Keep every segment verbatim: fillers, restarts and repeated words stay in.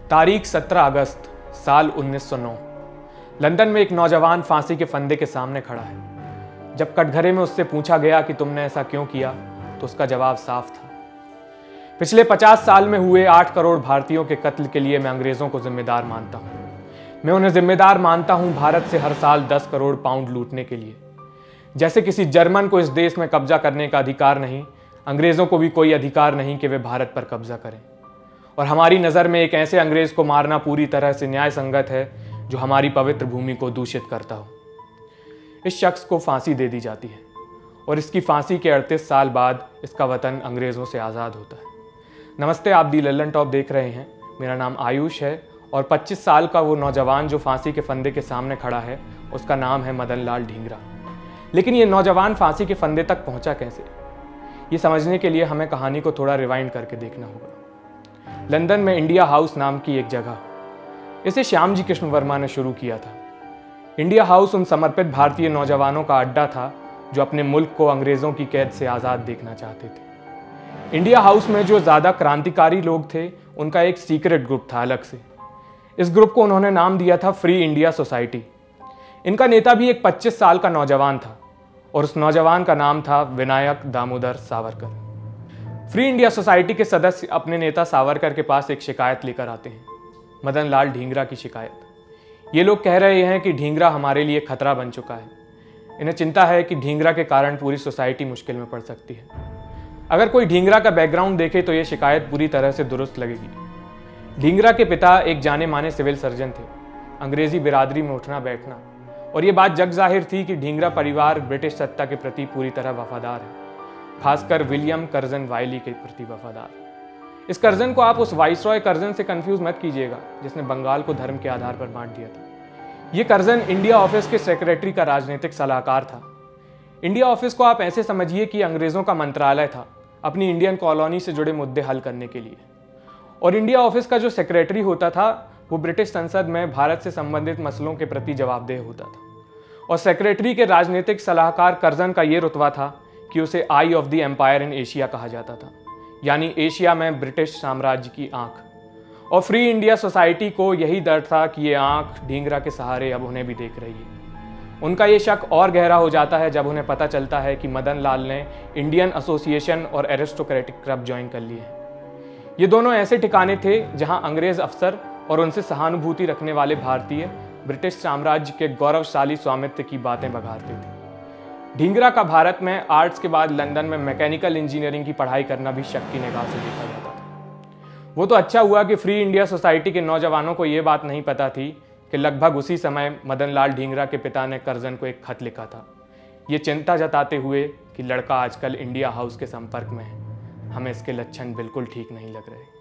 तारीख सत्रह अगस्त साल उन्नीस सौ नौ। लंदन में एक नौजवान फांसी के फंदे के सामने खड़ा है। जब कटघरे में उससे पूछा गया कि तुमने ऐसा क्यों किया, तो उसका जवाब साफ था। पिछले पचास साल में हुए आठ करोड़ भारतीयों के कत्ल के लिए मैं अंग्रेजों को जिम्मेदार मानता हूं। मैं उन्हें जिम्मेदार मानता हूं भारत से हर साल दस करोड़ पाउंड लूटने के लिए। जैसे किसी जर्मन को इस देश में कब्जा करने का अधिकार नहीं, अंग्रेजों को भी कोई अधिकार नहीं कि वे भारत पर कब्जा करें। और हमारी नज़र में एक ऐसे अंग्रेज को मारना पूरी तरह से न्याय संगत है जो हमारी पवित्र भूमि को दूषित करता हो। इस शख्स को फांसी दे दी जाती है और इसकी फांसी के अड़तीस साल बाद इसका वतन अंग्रेज़ों से आज़ाद होता है। नमस्ते, आप दी लल्लनटॉप देख रहे हैं। मेरा नाम आयुष है और पच्चीस साल का वो नौजवान जो फांसी के फंदे के सामने खड़ा है, उसका नाम है मदन लाल ढींगरा। लेकिन ये नौजवान फांसी के फंदे तक पहुंचा कैसे, ये समझने के लिए हमें कहानी को थोड़ा रिवाइंड करके देखना होगा। लंदन में इंडिया हाउस नाम की एक जगह, इसे श्याम जी कृष्ण वर्मा ने शुरू किया था। इंडिया हाउस उन समर्पित भारतीय नौजवानों का अड्डा था जो अपने मुल्क को अंग्रेज़ों की कैद से आज़ाद देखना चाहते थे। इंडिया हाउस में जो ज़्यादा क्रांतिकारी लोग थे, उनका एक सीक्रेट ग्रुप था अलग से। इस ग्रुप को उन्होंने नाम दिया था फ्री इंडिया सोसाइटी। इनका नेता भी एक पच्चीस साल का नौजवान था और उस नौजवान का नाम था Vinayak Damodar Savarkar. Free India Society के सदस्य अपने नेता सावरकर के पास एक शिकायत लेकर आते हैं, मदन लाल ढींगरा की शिकायत। ये लोग कह रहे हैं कि ढींगरा हमारे लिए खतरा बन चुका है। इन्हें चिंता है कि ढींगरा के कारण पूरी सोसाइटी मुश्किल में पड़ सकती है। अगर कोई ढींगरा का बैकग्राउंड देखे तो ये शिकायत पूरी तरह से दुरुस्त लगेगी। ढींगरा के पिता एक जाने माने सिविल सर्जन थे। अंग्रेजी बिरादरी में उठना बैठना, और ये बात जग जाहिर थी कि ढींगरा परिवार ब्रिटिश सत्ता के प्रति पूरी तरह वफादार है, खासकर विलियम कर्जन वायली के प्रति वफादार। इस कर्जन को आप उस वाइसरॉय कर्जन से कंफ्यूज मत कीजिएगा जिसने बंगाल को धर्म के आधार पर बांट दिया था। ये कर्जन इंडिया ऑफिस के सेक्रेटरी का राजनीतिक सलाहकार था। इंडिया ऑफिस को आप ऐसे समझिए कि अंग्रेजों का मंत्रालय था अपनी इंडियन कॉलोनी से जुड़े मुद्दे हल करने के लिए। और इंडिया ऑफिस का जो सेक्रेटरी होता था वो ब्रिटिश संसद में भारत से संबंधित मसलों के प्रति जवाबदेह होता था। और सेक्रेटरी के राजनीतिक सलाहकार कर्जन का ये रुतबा था कि उसे eye of the empire in Asia कहा जाता था, यानी एशिया में ब्रिटिश साम्राज्य की आंख। और फ्री इंडिया सोसाइटी को यही डर था कि ये आंख ढींगरा के सहारे अब उन्हें भी देख रही है। उनका ये शक और गहरा हो जाता है जब उन्हें पता चलता है कि मदन लाल ने इंडियन एसोसिएशन और एरिस्टोक्रेटिक क्लब ज्वाइन कर लिए हैं। ये दोनों ऐसे ठिकाने थे जहां अंग्रेज अफसर और उनसे सहानुभूति रखने वाले भारतीय ब्रिटिश साम्राज्य के गौरवशाली स्वामित्व की बातें बघारते थे। ढींगरा का भारत में आर्ट्स के बाद लंदन में मैकेनिकल इंजीनियरिंग की पढ़ाई करना भी शक की निगाह से देखा जाता था। वो तो अच्छा हुआ कि फ्री इंडिया सोसाइटी के नौजवानों को ये बात नहीं पता थी कि लगभग उसी समय मदन लाल ढींगरा के पिता ने कर्जन को एक खत लिखा था, ये चिंता जताते हुए कि लड़का आजकल इंडिया हाउस के संपर्क में है, हमें इसके लक्षण बिल्कुल ठीक नहीं लग रहे।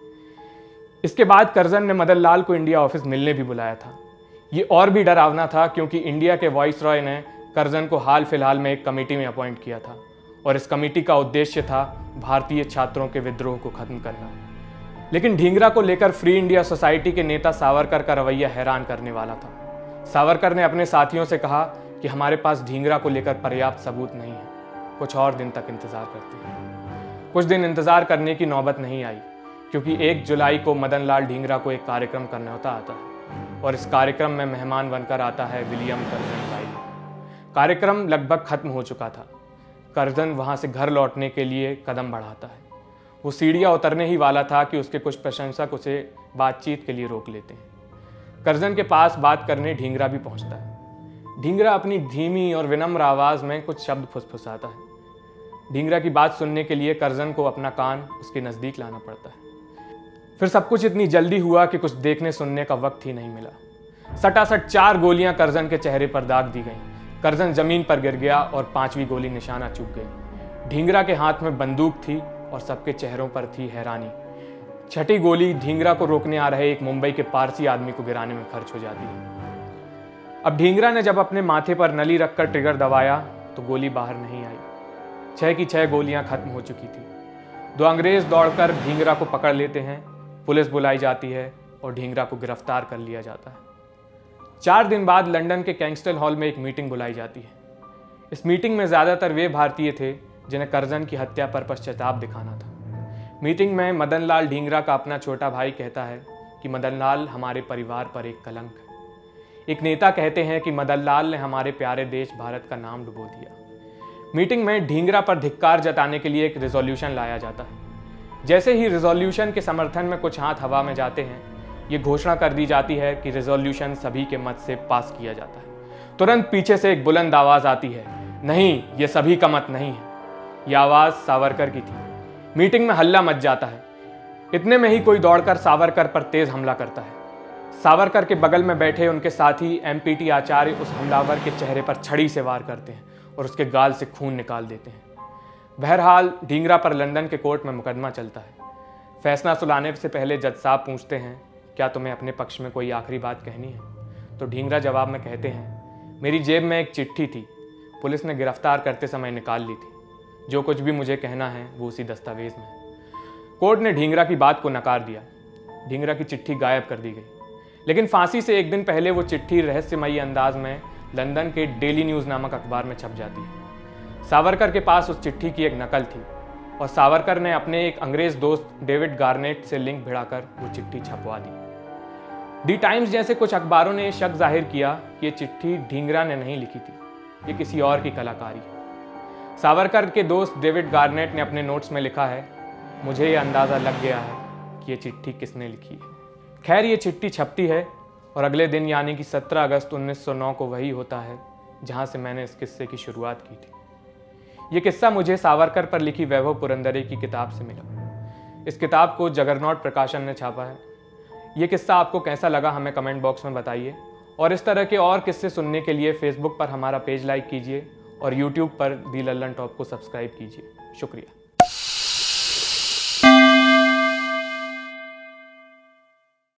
इसके बाद कर्जन ने मदन लाल को इंडिया ऑफिस मिलने भी बुलाया था। ये और भी डरावना था क्योंकि इंडिया के वाइसरॉय ने कर्जन को हाल फिलहाल में एक कमेटी में अपॉइंट किया था और इस कमेटी का उद्देश्य था भारतीय छात्रों के विद्रोह को खत्म करना। लेकिन ढींगरा को लेकर फ्री इंडिया सोसाइटी के नेता सावरकर का रवैया हैरान करने वाला था। सावरकर ने अपने साथियों से कहा कि हमारे पास ढींगरा को लेकर पर्याप्त सबूत नहीं है, कुछ और दिन तक इंतजार करते हैं। कुछ दिन इंतजार करने की नौबत नहीं आई क्योंकि एक जुलाई को मदन लाल ढींगरा को एक कार्यक्रम करना होता आता है और इस कार्यक्रम में मेहमान बनकर आता है विलियम कर्जन वायली। कार्यक्रम लगभग खत्म हो चुका था। कर्जन वहां से घर लौटने के लिए कदम बढ़ाता है। वो सीढ़ियां उतरने ही वाला था कि उसके कुछ प्रशंसक उसे बातचीत के लिए रोक लेते हैं। कर्जन के पास बात करने ढींगरा भी पहुंचता है। ढींगरा अपनी धीमी और विनम्र आवाज में कुछ शब्द फुसफुसाता है। ढींगरा की बात सुनने के लिए कर्जन को अपना कान उसके नजदीक लाना पड़ता है। फिर सब कुछ इतनी जल्दी हुआ कि कुछ देखने सुनने का वक्त ही नहीं मिला। सटासट चार गोलियां कर्जन के चेहरे पर दाग दी गईं। कर्जन जमीन पर गिर गया और पांचवी गोली निशाना चूक गई। ढींगरा के हाथ में बंदूक थी और सबके चेहरों पर थी हैरानी। छठी गोली ढींगरा को रोकने आ रहे एक मुंबई के पारसी आदमी को गिराने में खर्च हो जाती है। अब ढींगरा ने जब अपने माथे पर नली रखकर ट्रिगर दबाया तो गोली बाहर नहीं आई। छह की छह गोलियां खत्म हो चुकी थी। दो अंग्रेज दौड़कर ढींगरा को पकड़ लेते हैं। पुलिस बुलाई जाती है और ढींगरा को गिरफ्तार कर लिया जाता है। चार दिन बाद लंदन के कैंक्सटन हॉल में एक मीटिंग बुलाई जाती है। इस मीटिंग में ज़्यादातर वे भारतीय थे जिन्हें कर्जन की हत्या पर पश्चाताप दिखाना था। मीटिंग में मदन लाल ढींगरा का अपना छोटा भाई कहता है कि मदन लाल हमारे परिवार पर एक कलंक है। एक नेता कहते हैं कि मदन लाल ने हमारे प्यारे देश भारत का नाम डुबो दिया। मीटिंग में ढींगरा पर धिक्कार जताने के लिए एक रिजोल्यूशन लाया जाता है। जैसे ही रिजोल्यूशन के समर्थन में कुछ हाथ हवा में जाते हैं, ये घोषणा कर दी जाती है कि रिजोल्यूशन सभी के मत से पास किया जाता है। तुरंत पीछे से एक बुलंद आवाज आती है, नहीं, ये सभी का मत नहीं है। यह आवाज सावरकर की थी। मीटिंग में हल्ला मच जाता है। इतने में ही कोई दौड़कर सावरकर पर तेज हमला करता है। सावरकर के बगल में बैठे उनके साथी एमपीटी आचार्य उस हमलावर के चेहरे पर छड़ी से वार करते हैं और उसके गाल से खून निकाल देते हैं। बहरहाल ढींगरा पर लंदन के कोर्ट में मुकदमा चलता है। फैसला सुनाने से पहले जज साहब पूछते हैं, क्या तुम्हें अपने पक्ष में कोई आखिरी बात कहनी है? तो ढींगरा जवाब में कहते हैं, मेरी जेब में एक चिट्ठी थी, पुलिस ने गिरफ्तार करते समय निकाल ली थी। जो कुछ भी मुझे कहना है वो उसी दस्तावेज में। कोर्ट ने ढींगरा की बात को नकार दिया। ढींगरा की चिट्ठी गायब कर दी गई, लेकिन फांसी से एक दिन पहले वो चिट्ठी रहस्यमयी अंदाज में लंदन के डेली न्यूज़ नामक अखबार में छप जाती है। सावरकर के पास उस चिट्ठी की एक नकल थी और सावरकर ने अपने एक अंग्रेज दोस्त डेविड गार्नेट से लिंक भिड़ाकर वो चिट्ठी छपवा दी। दी टाइम्स जैसे कुछ अखबारों ने शक जाहिर किया कि ये चिट्ठी ढींगरा ने नहीं लिखी थी, ये किसी और की कलाकारी है। सावरकर के दोस्त डेविड गार्नेट ने अपने नोट्स में लिखा है, मुझे ये अंदाज़ा लग गया है कि ये चिट्ठी किसने लिखी है। खैर, ये चिट्ठी छपती है और अगले दिन यानी कि सत्रह अगस्त उन्नीस सौ नौ को वही होता है जहाँ से मैंने इस किस्से की शुरुआत की थी। ये किस्सा मुझे सावरकर पर लिखी वैभव पुरंदरे की किताब से मिला। इस किताब को जगरनॉट प्रकाशन ने छापा है। ये किस्सा आपको कैसा लगा हमें कमेंट बॉक्स में बताइए, और इस तरह के और किस्से सुनने के लिए फेसबुक पर हमारा पेज लाइक कीजिए और यूट्यूब पर दी लल्लन टॉप को सब्सक्राइब कीजिए। शुक्रिया।